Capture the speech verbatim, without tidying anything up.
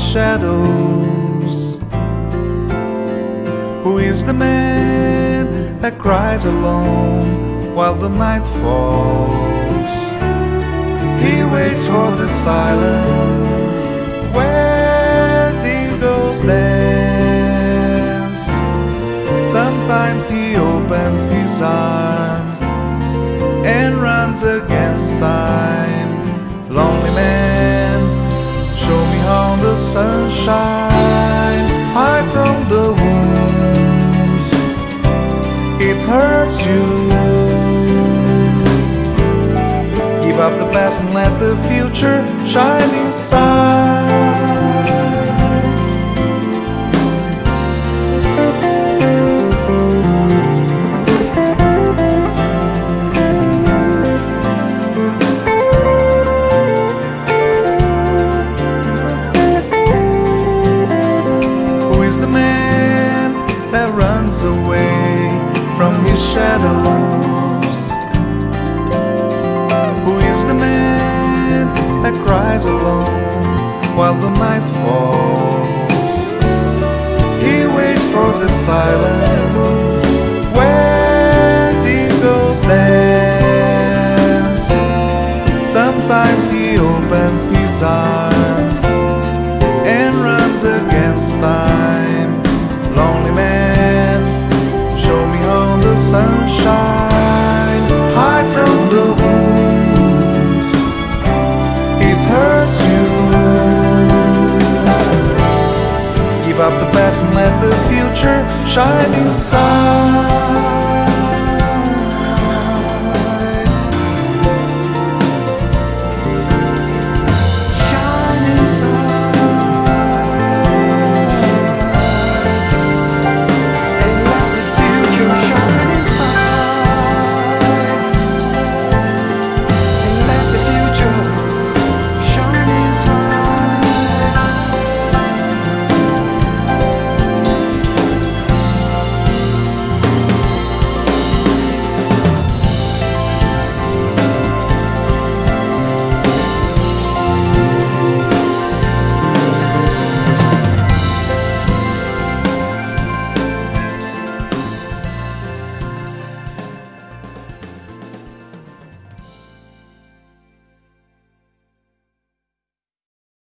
shadows? Who is the man that cries alone while the night falls? He waits for the silence where the ghosts dance. Sometimes he opens his arms and runs against time. Lonely man, show me how the sunshine hide from the wounds. It hurts you. Give up the past and let the future shine inside. Away from his shadows. Who is the man that cries alone while the night falls? He waits for the silence where the ghosts dance. Sometimes he opens his arms and runs against time. Lonely man, show me how the sunshine hide from the wounds. It hurts you. Give up the past and let the future shine inside.